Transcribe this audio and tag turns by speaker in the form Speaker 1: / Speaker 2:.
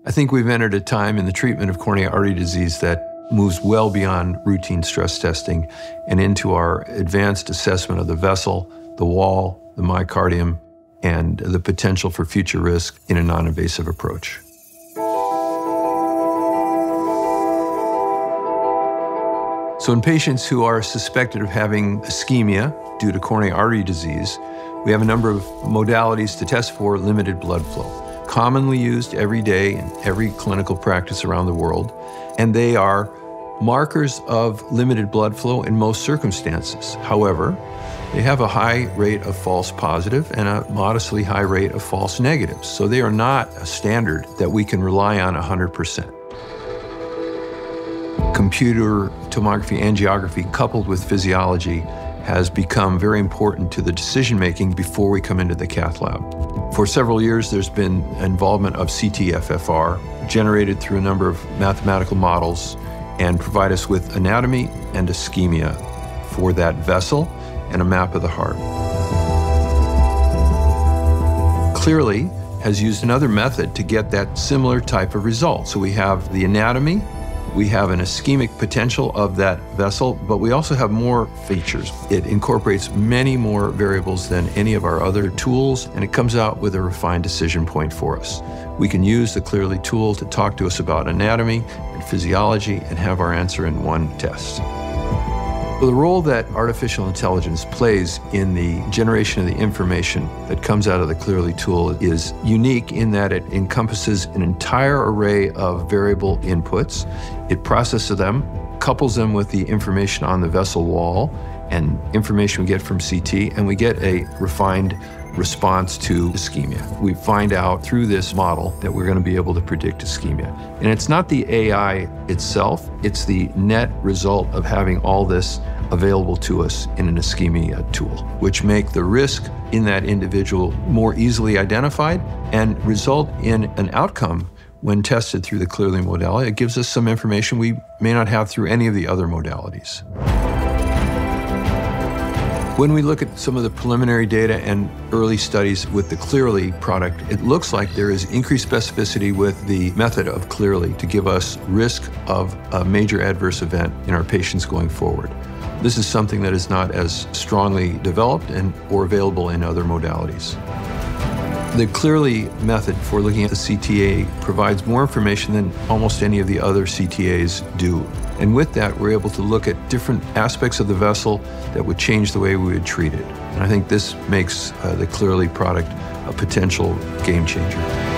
Speaker 1: I think we've entered a time in the treatment of coronary artery disease that moves well beyond routine stress testing and into our advanced assessment of the vessel, the wall, the myocardium, and the potential for future risk in a non-invasive approach. So in patients who are suspected of having ischemia due to coronary artery disease, we have a number of modalities to test for limited blood flow, commonly used every day in every clinical practice around the world, and they are markers of limited blood flow in most circumstances. However, they have a high rate of false positive and a modestly high rate of false negatives, so they are not a standard that we can rely on 100%. Computer tomography angiography coupled with physiology has become very important to the decision-making before we come into the cath lab. For several years, there's been involvement of CT-FFR generated through a number of mathematical models and provide us with anatomy and ischemia for that vessel and a map of the heart. Cleerly has used another method to get that similar type of result. So we have the anatomy, we have an ischemic potential of that vessel, but we also have more features. It incorporates many more variables than any of our other tools, and it comes out with a refined decision point for us. We can use the Cleerly tool to talk to us about anatomy and physiology and have our answer in one test. The role that artificial intelligence plays in the generation of the information that comes out of the Cleerly tool is unique in that it encompasses an entire array of variable inputs. It processes them, couples them with the information on the vessel wall and information we get from CT, and we get a refined response to ischemia. We find out through this model that we're going to be able to predict ischemia. And it's not the AI itself, it's the net result of having all this available to us in an ischemia tool, which make the risk in that individual more easily identified and result in an outcome when tested through the Cleerly modality. It gives us some information we may not have through any of the other modalities. When we look at some of the preliminary data and early studies with the Cleerly product, it looks like there is increased specificity with the method of Cleerly to give us risk of a major adverse event in our patients going forward. This is something that is not as strongly developed or available in other modalities. The Cleerly method for looking at the CTA provides more information than almost any of the other CTAs do. And with that, we're able to look at different aspects of the vessel that would change the way we would treat it. And I think this makes the Cleerly product a potential game changer.